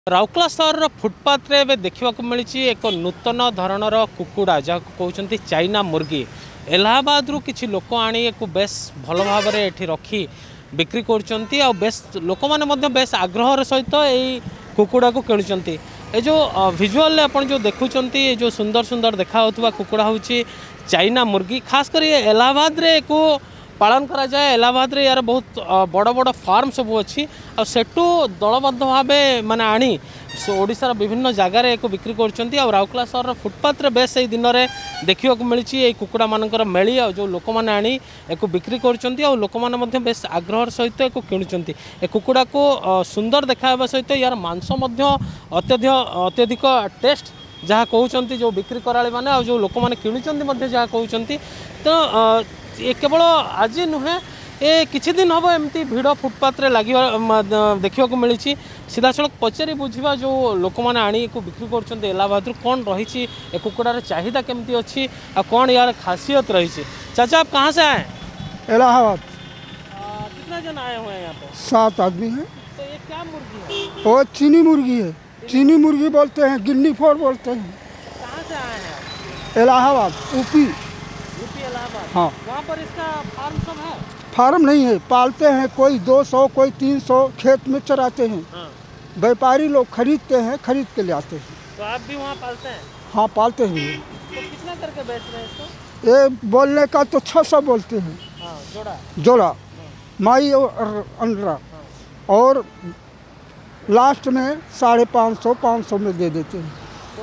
राउरकेला सहर फुटपाथ रे देखा मिली एक नूतन धरणर कुकुड़ा जहाँ कहते चाइना मुर्गी इलाहाबाद रु किछि लोक आनी एक बेस भल भाव में रखी बिक्री कर बेस लोक मैंने बेस आग्रह सहित यही कुकुड़ा को किणुंट ये जो विजुअल आपन जो देखुंट जो सुंदर सुंदर देखा कुकुड़ा हूँ चाइना मुर्गी खास कर इलाहाबाद रे को पालन करा जाए। इलाहाबाद रे यार बहुत बड़ बड़ फार्म सब अच्छी आठू दलबद्ध भाव माने आनी ओडिशार विभिन्न जगार एक बिक्री कर राउरकेला सहर फुटपाथ रे बेस दिन में देखा मिली कुकुड़ा मानकर मेली जो लोक मैंने आनी एक बिक्री कर लोक मैंने बेस आग्रह सहित एक किणुंट कुकुड़ा को सुंदर देखा सहित यार मांस अत्यधिक टेस्ट जहाँ कहते जो बिक्री कराली मैंने जो लोक मैंने किणुंट जहाँ कहते तो ये केवल आज नुहे ये किछि दिन हम एमती भिड़ फुटपाथ रे लगी देखा मिली सीधा सड़क पचारि बुझा जो लोक मैंने आनी को बिक्री कर इलाहाबाद कौन रही कुकुड़ार चाहिदा केमती अच्छी आ कौन यार खासियत रही। चाचा आप कहाँ से आए? इलाहाबाद। कितना जन आए हुए हैं यहाँ पे? 7 आदमी हैं। तो ये क्या मुर्गी है? वो चीनी मुर्गी है। चीनी मुर्गी बोलते हैं, गिन्नी फोर बोलते हैं। कहाँ से आए हैं? इलाहाबाद यूपी। इलाहाबाद। हाँ, वहाँ पर इसका फार्म सब है? फार्म नहीं है, पालते हैं, कोई 200 कोई 300 खेत में चराते हैं। हाँ। व्यापारी लोग खरीदते हैं, खरीद के ले आते हैं। तो आप भी वहाँ पालते हैं? हाँ, पालते हैं। तो कितना करके बेच रहे हैं इसको? ये बोलने का तो 600 बोलते हैं। हाँ, जोड़ा माई और अंडा। और लास्ट में 550 500 में दे देते हैं।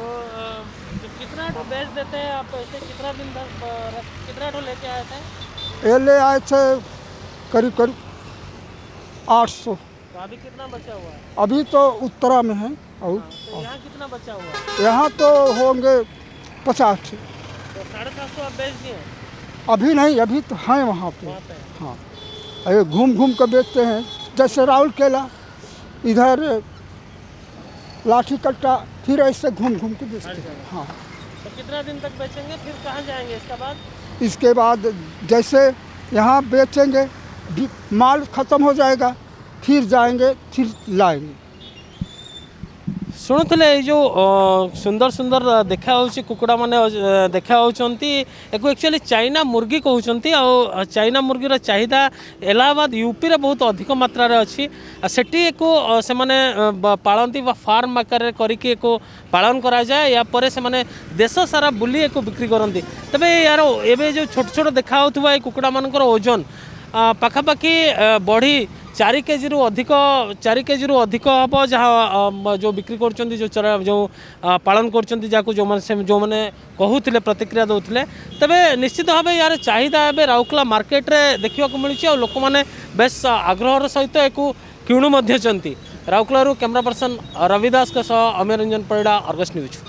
कितना बेच देते हैं आप? ऐसे कितना दिन कितना ठो लेके आए थे? ये ले आए थे करीब 800। तो अभी कितना बचा हुआ है? अभी तो उत्तरा में है। और तो यहाँ कितना बचा हुआ है? यहाँ तो होंगे 50। तो 750 आप बेच दिए? अभी नहीं, अभी तो हैं वहाँ पे। हाँ, अरे घूम घूम कर बेचते हैं, जैसे राउरकेला इधर लाठी कट्टा, फिर ऐसे घूम घूम के बेचते हैं। हाँ। तो कितना दिन तक बेचेंगे, फिर कहाँ जाएंगे इसके बाद? इसके बाद जैसे यहाँ बेचेंगे, माल ख़त्म हो जाएगा, फिर जाएंगे, फिर लाएंगे। शुणुले जो सुंदर सुंदर देखा कुकुड़ा माने देखा एक एक्चुअली चाइना मुर्गी कहते आ चाइना मुर्गीर चाहिदा इलाहाबाद यूपी रे बहुत अधिक मात्रा रे अच्छी सेठी एक से माने पालती फार्म आकार करके एक पालन करा जाए या पर से माने देश सारा बुली एक बिक्री करती। तबे यार एबे जो छोट छोट देखा कुकुड़ा मानकर ओजन पाखापाखि बढ़ी 4 केजी रु अधिक हम जहाँ जो बिक्री कर जो पालन कर जो मैंने कहते प्रतिक्रिया दौले तेरे निश्चित भाव यार चाहिदा ए राउरकेला मार्केट रे देखा मिली और लोक मैंने बेस आग्रह सहित एक किणु Rourkela camera person Ravidas Amir Ranjan Parida, Argus news.